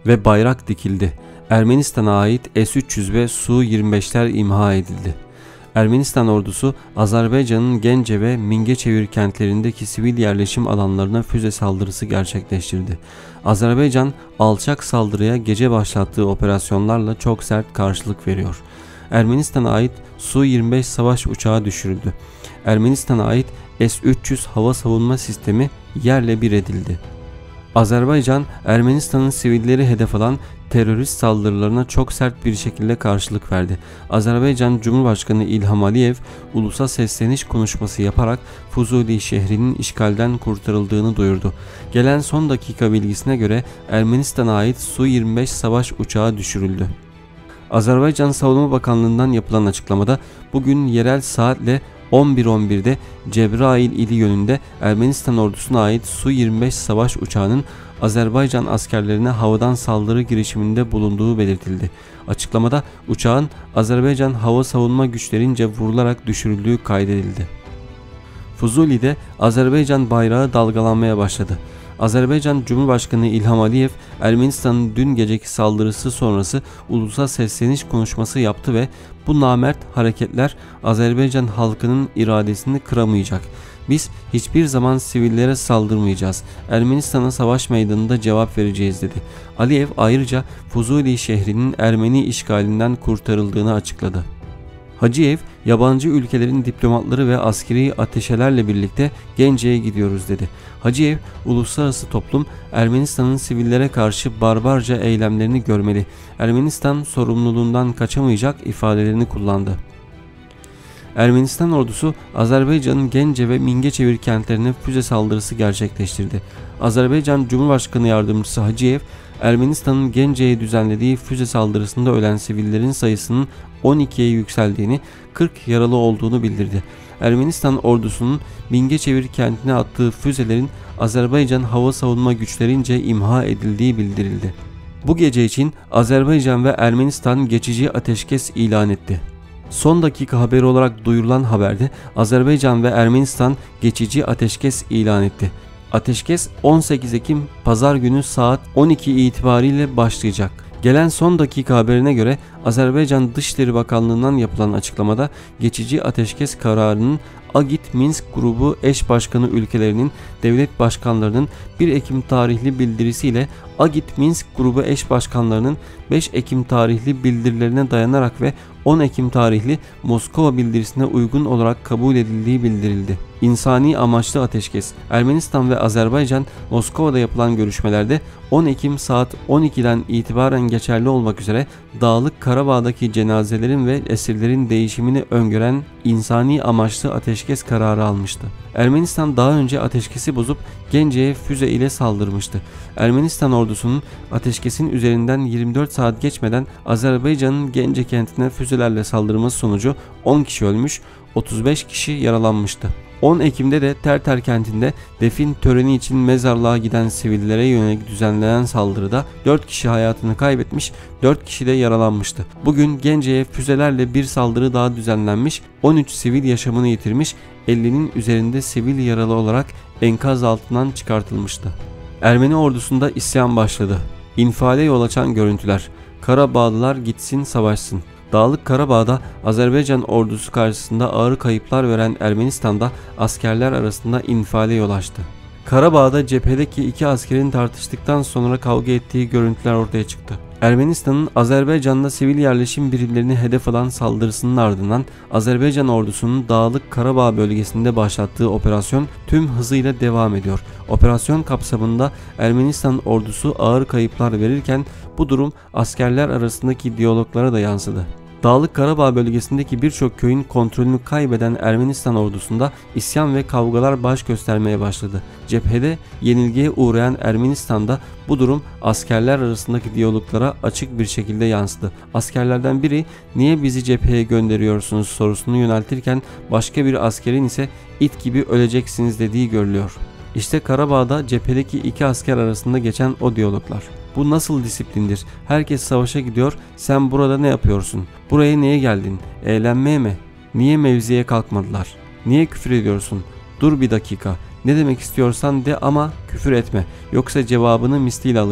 ve bayrak dikildi. Ermenistan'a ait S-300 ve Su-25'ler imha edildi. Ermenistan ordusu Azerbaycan'ın Gence ve Mingeçevir kentlerindeki sivil yerleşim alanlarına füze saldırısı gerçekleştirdi. Azerbaycan alçak saldırıya gece başlattığı operasyonlarla çok sert karşılık veriyor. Ermenistan'a ait Su-25 savaş uçağı düşürüldü. Ermenistan'a ait S-300 hava savunma sistemi yerle bir edildi. Azerbaycan, Ermenistan'ın sivilleri hedef alan terörist saldırılarına çok sert bir şekilde karşılık verdi. Azerbaycan Cumhurbaşkanı İlham Aliyev, ulusa sesleniş konuşması yaparak Fuzuli şehrinin işgalden kurtarıldığını duyurdu. Gelen son dakika bilgisine göre Ermenistan'a ait Su-25 savaş uçağı düşürüldü. Azerbaycan Savunma Bakanlığı'ndan yapılan açıklamada bugün yerel saatle 11:11'de Cebrail ili yönünde Ermenistan ordusuna ait Su-25 savaş uçağının Azerbaycan askerlerine havadan saldırı girişiminde bulunduğu belirtildi. Açıklamada uçağın Azerbaycan hava savunma güçlerince vurularak düşürüldüğü kaydedildi. Fuzuli'de Azerbaycan bayrağı dalgalanmaya başladı. Azerbaycan Cumhurbaşkanı İlham Aliyev, Ermenistan'ın dün geceki saldırısı sonrası ulusal sesleniş konuşması yaptı ve bu namert hareketler Azerbaycan halkının iradesini kıramayacak. Biz hiçbir zaman sivillere saldırmayacağız. Ermenistan'a savaş meydanında cevap vereceğiz dedi. Aliyev ayrıca Fuzuli şehrinin Ermeni işgalinden kurtarıldığını açıkladı. Hacıyev, yabancı ülkelerin diplomatları ve askeri ateşelerle birlikte Gence'ye gidiyoruz dedi. Hacıyev, uluslararası toplum Ermenistan'ın sivillere karşı barbarca eylemlerini görmeli, Ermenistan sorumluluğundan kaçamayacak ifadelerini kullandı. Ermenistan ordusu Azerbaycan'ın Gence ve Mingeçevir kentlerine füze saldırısı gerçekleştirdi. Azerbaycan Cumhurbaşkanı Yardımcısı Hacıyev, Ermenistan'ın Gence'ye düzenlediği füze saldırısında ölen sivillerin sayısının 12'ye yükseldiğini, 40 yaralı olduğunu bildirdi. Ermenistan ordusunun Mingeçevir kentine attığı füzelerin Azerbaycan hava savunma güçlerince imha edildiği bildirildi. Bu gece için Azerbaycan ve Ermenistan geçici ateşkes ilan etti. Son dakika haberi olarak duyurulan haberde Azerbaycan ve Ermenistan geçici ateşkes ilan etti. Ateşkes 18 Ekim Pazar günü saat 12 itibariyle başlayacak. Gelen son dakika haberine göre Azerbaycan Dışişleri Bakanlığı'ndan yapılan açıklamada geçici ateşkes kararının Agit Minsk grubu eş başkanı ülkelerinin devlet başkanlarının 1 Ekim tarihli bildirisiyle Agit Minsk grubu eş başkanlarının 5 Ekim tarihli bildirilerine dayanarak ve 10 Ekim tarihli Moskova bildirisine uygun olarak kabul edildiği bildirildi. İnsani amaçlı ateşkes. Ermenistan ve Azerbaycan Moskova'da yapılan görüşmelerde 10 Ekim saat 12'den itibaren geçerli olmak üzere Dağlık Karabağ'daki cenazelerin ve esirlerin değişimini öngören insani amaçlı ateşkes kararı almıştı. Ermenistan daha önce ateşkesi bozup Gence'ye füze ile saldırmıştı. Ermenistan ordusunun ateşkesin üzerinden 24 saat geçmeden Azerbaycan'ın Gence kentine füzelerle saldırması sonucu 10 kişi ölmüş, 35 kişi yaralanmıştı. 10 Ekim'de de Terter kentinde defin töreni için mezarlığa giden sivillere yönelik düzenlenen saldırıda 4 kişi hayatını kaybetmiş, 4 kişi de yaralanmıştı. Bugün Gence'ye füzelerle bir saldırı daha düzenlenmiş, 13 sivil yaşamını yitirmiş, 50'nin üzerinde sivil yaralı olarak enkaz altından çıkartılmıştı. Ermeni ordusunda isyan başladı. İnfiale yol açan görüntüler. Karabağlılar gitsin savaşsın. Dağlık Karabağ'da Azerbaycan ordusu karşısında ağır kayıplar veren Ermenistan'da askerler arasında infiale yol açtı. Karabağ'da cephedeki iki askerin tartıştıktan sonra kavga ettiği görüntüler ortaya çıktı. Ermenistan'ın Azerbaycan'da sivil yerleşim birimlerini hedef alan saldırısının ardından Azerbaycan ordusunun Dağlık Karabağ bölgesinde başlattığı operasyon tüm hızıyla devam ediyor. Operasyon kapsamında Ermenistan ordusu ağır kayıplar verirken bu durum askerler arasındaki diyaloglara da yansıdı. Dağlık Karabağ bölgesindeki birçok köyün kontrolünü kaybeden Ermenistan ordusunda isyan ve kavgalar baş göstermeye başladı. Cephede yenilgiye uğrayan Ermenistan'da bu durum askerler arasındaki diyaloglara açık bir şekilde yansıdı. Askerlerden biri "Niye bizi cepheye gönderiyorsunuz?" sorusunu yöneltirken başka bir askerin ise "İt gibi öleceksiniz" dediği görülüyor. İşte Karabağ'da cephedeki iki asker arasında geçen o diyaloglar. Bu nasıl disiplindir? Herkes savaşa gidiyor, sen burada ne yapıyorsun? Buraya niye geldin? Eğlenmeye mi? Niye mevziye kalkmadılar? Niye küfür ediyorsun? Dur bir dakika. Ne demek istiyorsan de ama küfür etme. Yoksa cevabını misliyle alırsın.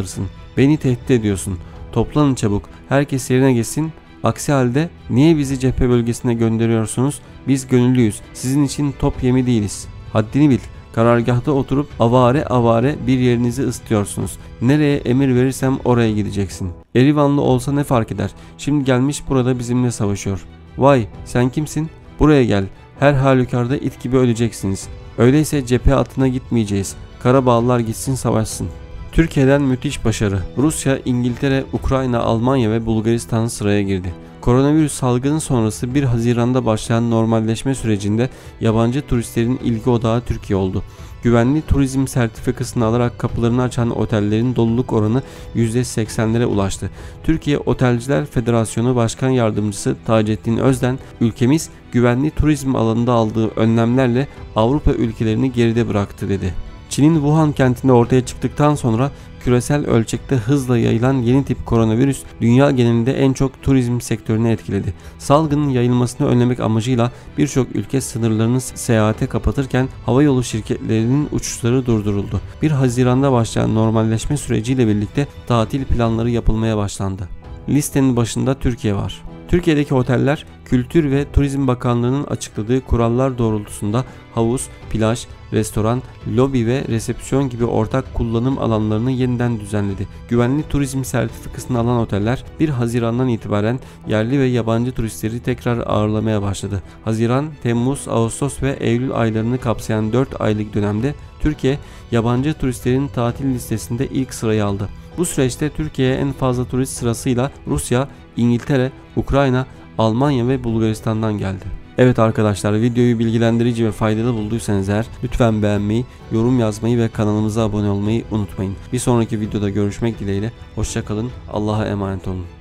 Beni tehdit ediyorsun. Toplanın çabuk. Herkes yerine geçsin. Aksi halde niye bizi cephe bölgesine gönderiyorsunuz? Biz gönüllüyüz. Sizin için top yemi değiliz. Haddini bil. Karargahta oturup avare avare bir yerinizi ısıtıyorsunuz. Nereye emir verirsem oraya gideceksin. Erivanlı olsa ne fark eder? Şimdi gelmiş burada bizimle savaşıyor. Vay, sen kimsin? Buraya gel. Her halükarda it gibi öleceksiniz. Öyleyse cephe atına gitmeyeceğiz. Karabağlılar gitsin savaşsın. Türkiye'den müthiş başarı. Rusya, İngiltere, Ukrayna, Almanya ve Bulgaristan sıraya girdi. Koronavirüs salgını sonrası 1 Haziran'da başlayan normalleşme sürecinde yabancı turistlerin ilgi odağı Türkiye oldu. Güvenli turizm sertifikasını alarak kapılarını açan otellerin doluluk oranı %80'lere ulaştı. Türkiye Otelciler Federasyonu Başkan Yardımcısı Taceddin Özden, ülkemiz güvenli turizm alanında aldığı önlemlerle Avrupa ülkelerini geride bıraktı dedi. Çin'in Wuhan kentinde ortaya çıktıktan sonra küresel ölçekte hızla yayılan yeni tip koronavirüs dünya genelinde en çok turizm sektörünü etkiledi. Salgının yayılmasını önlemek amacıyla birçok ülke sınırlarını seyahate kapatırken havayolu şirketlerinin uçuşları durduruldu. 1 Haziran'da başlayan normalleşme süreciyle birlikte tatil planları yapılmaya başlandı. Listenin başında Türkiye var. Türkiye'deki oteller Kültür ve Turizm Bakanlığı'nın açıkladığı kurallar doğrultusunda havuz, plaj, restoran, lobi ve resepsiyon gibi ortak kullanım alanlarını yeniden düzenledi. Güvenli turizm sertifikasını alan oteller 1 Haziran'dan itibaren yerli ve yabancı turistleri tekrar ağırlamaya başladı. Haziran, Temmuz, Ağustos ve Eylül aylarını kapsayan 4 aylık dönemde Türkiye yabancı turistlerin tatil listesinde ilk sırayı aldı. Bu süreçte Türkiye'ye en fazla turist sırasıyla Rusya, İngiltere, Ukrayna, Almanya ve Bulgaristan'dan geldi. Evet arkadaşlar, videoyu bilgilendirici ve faydalı bulduysanız eğer lütfen beğenmeyi, yorum yazmayı ve kanalımıza abone olmayı unutmayın. Bir sonraki videoda görüşmek dileğiyle. Hoşça kalın. Allah'a emanet olun.